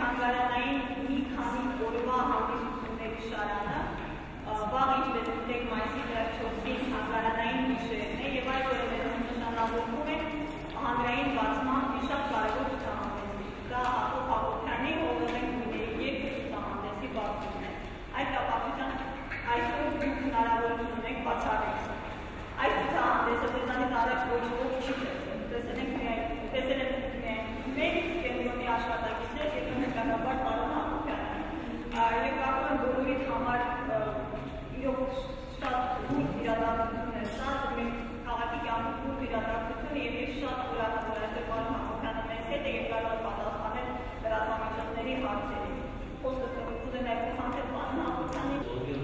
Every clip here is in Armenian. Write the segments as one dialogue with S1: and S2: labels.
S1: Հանգարանային մի քանի օրվա հանդիսությունների շարանը, վաղ ինչպես գիտեք մայիսի 4-ին հանգարանային գիշերն է եւ այդ օրերում նշանավորվում է հանրային բացման մի շատ կարևոր ցուցահանդեսի։ Դա Հagop Hagopiանի Earthen Colors ցուցահանդեսի բացումն է։ Այդ կապակցությամբ այսօր դուք հնարավորություն ունեք բացառել։ Այս ցուցահանդեսը դեզանից առաջ ոչ ոք չի տեսել մեր կենտրոնի աշխատակիցներ եւ նկատաբար պարոն Hakobyan։ Եվ կարծում եմ բոլորիդ համար իրոք շատ դուր իրադարձություն է սա, մեր քաղաքի կյանքի դուր իրադարձություն եւ ես շատ ուրախadur եմ պարոն Hakobyan-ը մեզ հետ է եւ կարող պատասխանել լրատվամիջոցների հարցերին։ Խոսքը կուզենայի փոխանցել պարոն Hakobyan-ին։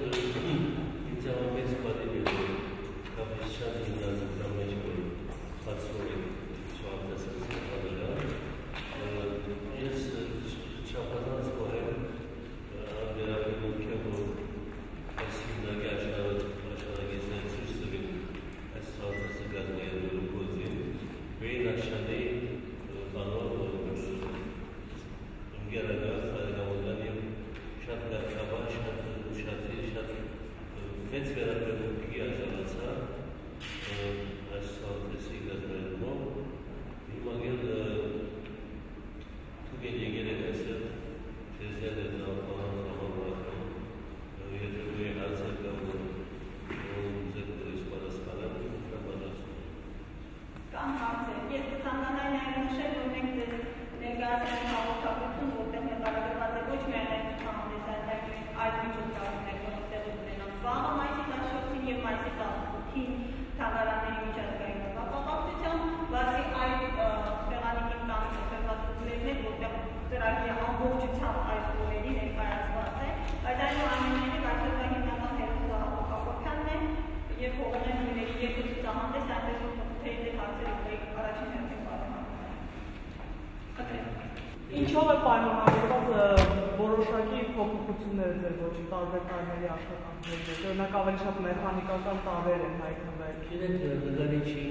S2: Ինչով է պայմանավորված որոշակի փոփոխությունները ձեր ոճի տարբեր տարիների աշխատանքների մեջ, օրինակ ավելի շատ մեխանիկական տարրեր են հայտնվել։
S3: Գիտեք, նկարիչը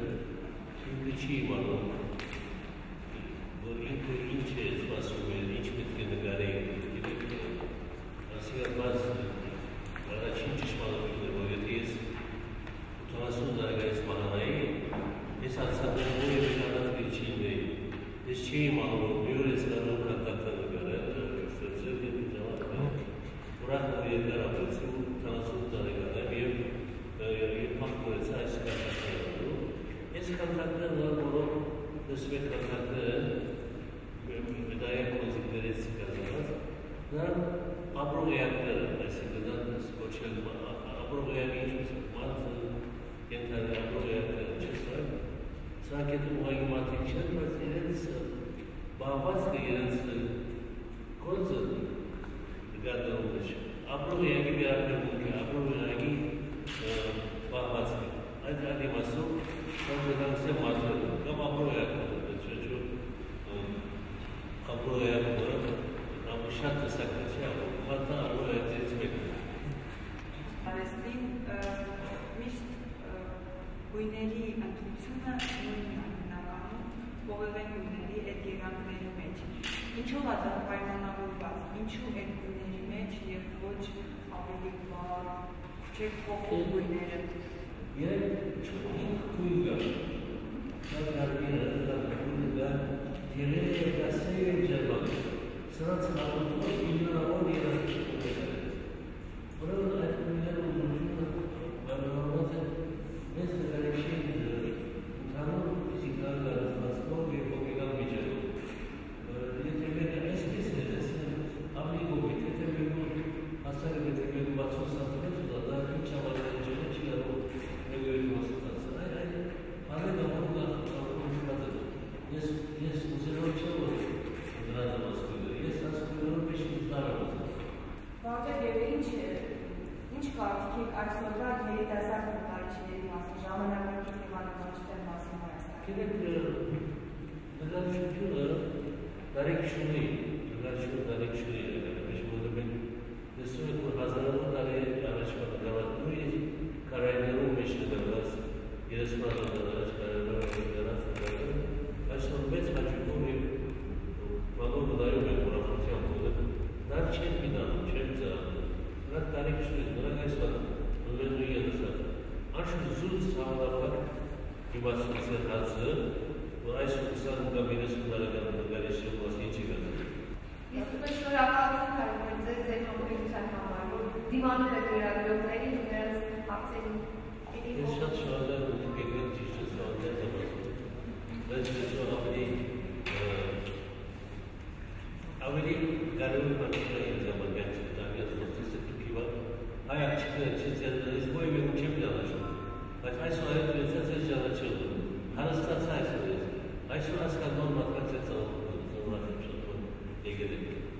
S3: չի իմանում, որ ինքը ինչ է սպասում է, ինչ պետք է նկարի, գիտեք, ասիկաբաց առաջին ճշմարտությունն է, որ եթե ես 80 տարեկանից մահանայի, ես անցածներ որևէ կանած գրչին էի, ես չի իմանում, որ մի օր ես կարող կատակտա նկարել, ստեղծել և ժամանակ ուրախ որ երկար ապրեցի 80 տարեկան եմ և փախնորեցա այս կատակտաներում։ Ես կատակտներ որոնք դեսում եք կատակները մեդայակ կոնզիկներից կազմված, նրանք ապրողեակներ են, այսինքն դա կոչել ապրողեակի ինչպես մարդ կենթանի ապրողեակներ չես վայ, սրանք հետ ուղղակի մարդիկ չեն, բայց իրենց բաղվածքը իրենց գործը նկատելու մեջ ապրողեակի վերաբերմունք է, ապրողեակի բաղվածքը։ Այդ իմաստով կոնկրետանքս է մարդերը կամ ապրողեակները, ապրողեակները շատ տեսակներ չի մարդը ապրողեակներից մեկն է։
S4: Արեստին միշտ գույների ընտրությունը նույնն է հիմնականում ողեղեն գույների այդ երանգների մեջ։ Ինչով է դա պայմանավորված, ինչու այդ գույների մեջ և ոչ ավելի վառ, չեք փոխում գույները։
S3: Երեք չունին գույն կա, դա կարմիրը, դա գույնը, դա թիրերը և դա սերը և ջերմակ։ Սրանց հատուտով հիմնավոր երանգություններ է։ Ուրեմն այդ գույները ուզությունը բավականորոշ է մեծ նկարիչի ընդհանուր ֆիզիկալ կառուցվածքով և հոգեկան միջոցով։ Եթե մեկը այսպես է տեսնել, ավելի կոպիտ, եթե մեկը հասարը եթե մեկը 60 սանտիմետր դա ինչ համաձայնությունը չի կարող մեկը մասնացնել։ Այդ բանը համոզված է։ Ես ուզելով չեմ որ դրան մասկույնը, ես ասկույնով биш ուզնարը մասնացել։
S4: Որտեղ և ինչ կարծիք եք այսօրվա երիտասարդ նկարիչների մասին, ժամանակակից նկարիչների մասին Հայաստանում։
S3: Գիտեք, նկարչությունը դարիքշունի որը մենք տեսնում ենք, որ հազարավոր տարի առաջվա նկարատուրի կարայներում մեջ նկարված 30 առաջ կարայներում նկարված այսօր մեծ հաճույքով և բանով վդայում ենք ուրախությամբ ավելի գարուն բանջարի ժամանակ չտակը խոստից դուքիվա հայ աչքերը չծերնից ոյ մի չեմ դառնում բայց այսօր այդ մեծացած ճանաչել հարստած այսօր հասկանալ մատկացած զորացում եկել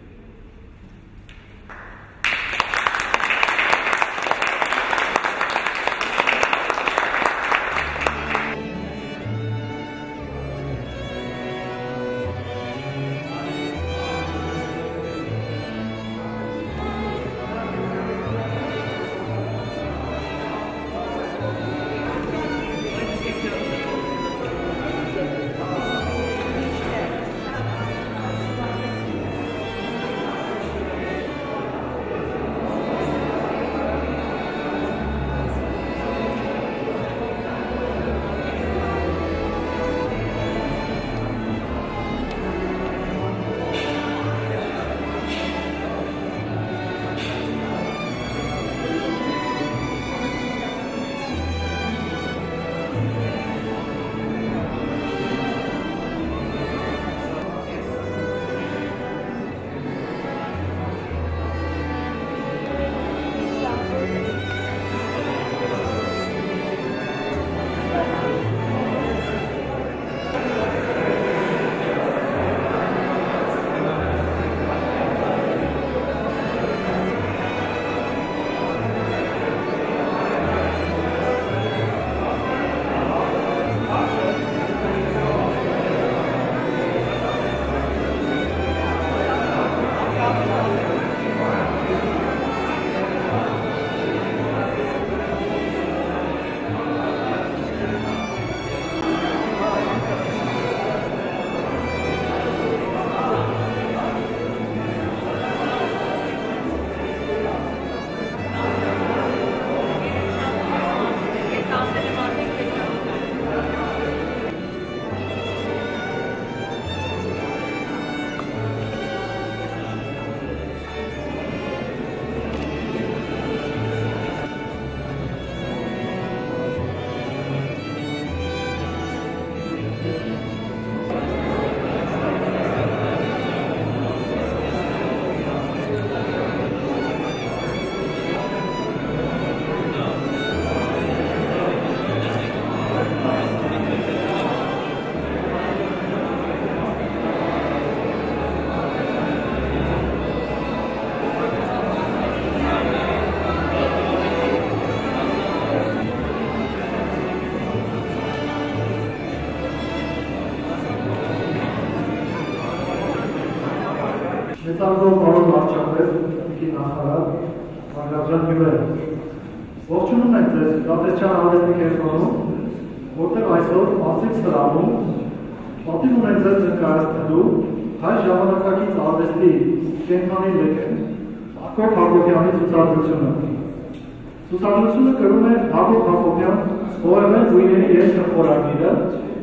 S5: Մեծարգով պարոն վարչապետ, ինքի նախարար, Հակոբյան հյուրեր։ Ողջունում ենք ձեզ Cafesjian արվեստի կենտրոնում, որտեղ այսօր մասիվ սրանում պատիվ ունենք ձեզ ներկայացնելու հայ ժամանակակից արվեստի կենդանի լեգենդ Hagop Hagopyani ցուցադրությունը։ Ցուցադրությունը կրում է Hagop Hagopian «Սովորել գույների երկը» խորագիրը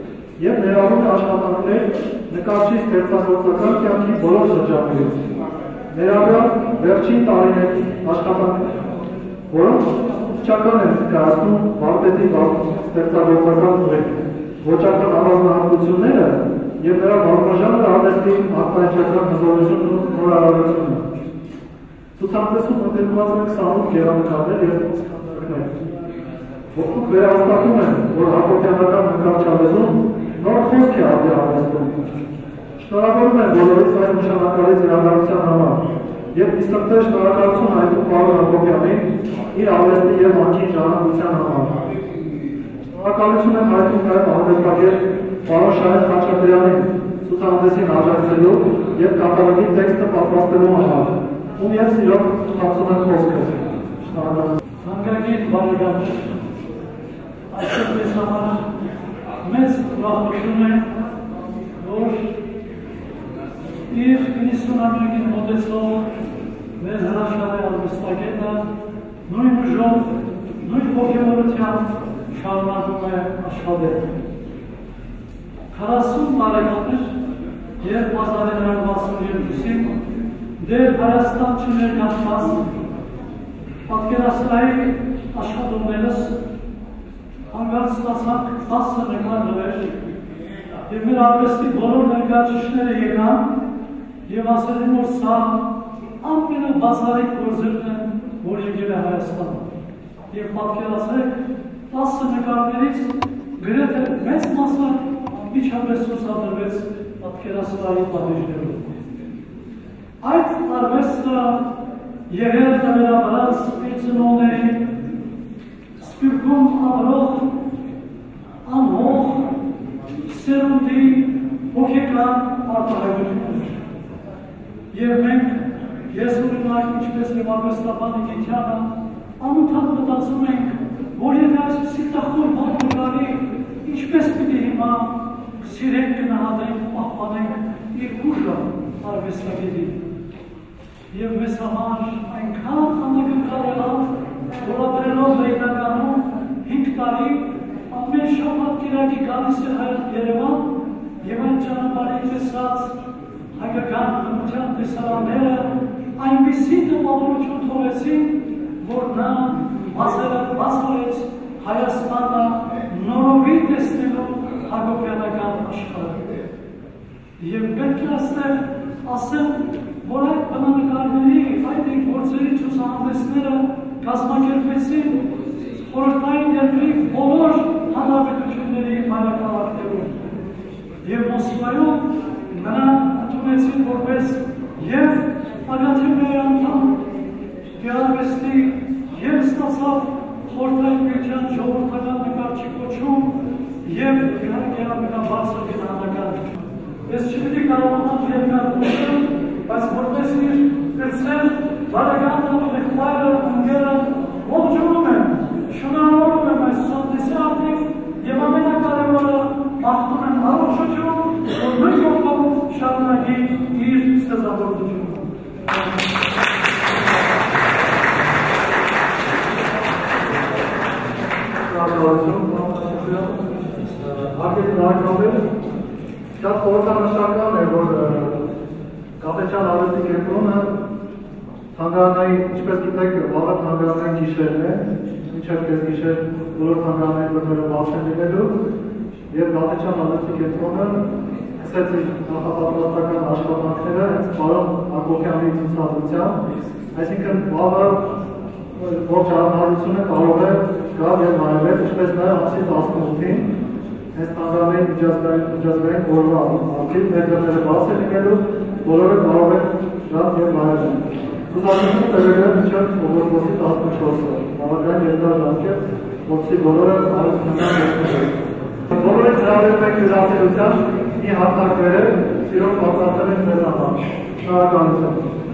S5: և ներառում է աշխատանքներ նկարչի ստեղծագործական կյանքի բոլոր շրջաններից, ներառյալ վերջին տարիների աշխատանքներ, որոնք չական են ներկայացնում վարպետի ստեղծագործական ուղին, ոճական առանձնահատկությունները և նրա բազմաժանր արվեստի արտահայտչական հզորությունն ու նորարարությունը։ Ցուցահանդեսում ընդգրկված են 28 գեղանկարներ և քանդակներ, որոնք վերահաստատում են, որ հակոբյանական նկարչալեզուն նոր խոսք է ապրի արվեստում։ Շնորհավորում եմ բոլորիս այս նշանակալից հրավերության համար և իսկապես շնորհակալություն հայտնում պարոն Hakobyanին իր արվեստի և անկին ժառանգության համար։ Շնորհակալություն եմ հայտնում նաև արվեստագետ պարոն Խաչատրյանին ցուցահանդեսին աջակցելու և կատալոգի տեքստը պատրաստելու համար, ում և սիրով խացում եմ խոսքը։ Շնորհակալություն։
S6: Թանկագին բարեկամներ, այսօր մեզ համար մեծ ուրախություն է, որ իր 90-ամյակին մոտեցող մեր հրաշալի արվեստագետը նույն ուժով, նույն ոգևորությամբ շարունակում է աշխատել։ 40 տարեկաներ, երբ 1962-ին դեռ Հայաստան չներկայացված պատկերասրահի աշխատողներս հանգած ստացանք 10 նկարներ և մեր արվեստի բոլոր ներկայացուցիչները եկան եւ ասել եմ, որ սա ամենաբացառիկ գործերն են, որ եկել է Հայաստան։ Եվ պատկերացրեք, 10 նկարներից գրեթե մեծ մասը միջապես ցուցադրվեց պատկերասրահի պատեժներով։ Այդ արվեստը եղել է նվիրաբաց իր ծնողների սպիրկում ապրող անհող սերունդի հոգեկան արտահայտություններ։ Եվ մենք, ես օրինակ ինչպես եւ արվեստաբան Գիթյանը, անընդհատ մտածում ենք, որ եթե այսպիսի տխուր բան գալի, ինչպես պիտի հիմա սիրենք, գնահատենք, պահպանենք իր ուժը արվեստագետի։ Եվ մեզ համար այնքան անակնկալ եղավ, որ ապրելով Լեյնականում 5 տարի ամեն շաբաթ կիրակի գալիս էր Երևան եւ այն ճանապարհին տեսած հայկական բնության տեսարանները այնպիսի տպավորություն թողեցին, որ նա բացառեց Հայաստանը նորովի տեսնելու հակոբյանական աշխարհը։ Եվ պետք է ասեմ, որ այդ բնանկարների, այդ գործերի ցուցահանդեսները կազմակերպվեցին խորհրդային երկրի բոլոր հանրապետությունների մայրաքաղաքներում։ Եվ Մոսկվայում նրան ընդունեցին որպես և ակադեմիայի անդամ, գեղարվեստի և ստացավ խորհրդային միության ժողովրդական նկարչի կոչում և իհարկե ամենաբարձր գնահատական։ Ես չպիտի կարողանամ երկար խոսել, բայց որպես իր կրտսեր բարեկամը, եղբայրը, ընկերը ողջունում եմ, շնորհավորում եմ այս ցուցահանդեսի արդիվ եւ ամենակարևորը մաղթում եմ առողջություն, որ նույն կողմով շարունակի իր ստեղծագործությունը։
S5: Շատ խորհրդանշական է, որ Cafesjian արվեստի կենտրոնը թանգարանային, ինչպես գիտեք, վաղը թանգարանային գիշերն է, մինչև կեսգիշեր բոլոր թանգարանային բռները բաց են լինելու, եւ Cafesjian արվեստի կենտրոնը սկսեց իր նախապատրաստական աշխատանքները հենց պարոն Hakobյանի ցուցադրությամբ, այսինքն վաղը ողջ հանրությունը կարող է գալ եւ նայել, ինչպես նաեւ ամսի 18-ին հենց թանգարանային միջազգային օրվա արդիվ մեր դռները բաց են լինելու, բոլորը կարող են գալ եւ նայել։ Ցուցադրությունը տևել է մինչև օգոստոսի 14-ը, բավական երկար ժամկետ, որպեսզի բոլորը այլ բոլորը ծրագրել ենք յուրացելության մի հատակ վերել, սիրով պատրաստել ենք ձեզ համար։ Շնորհակալություն։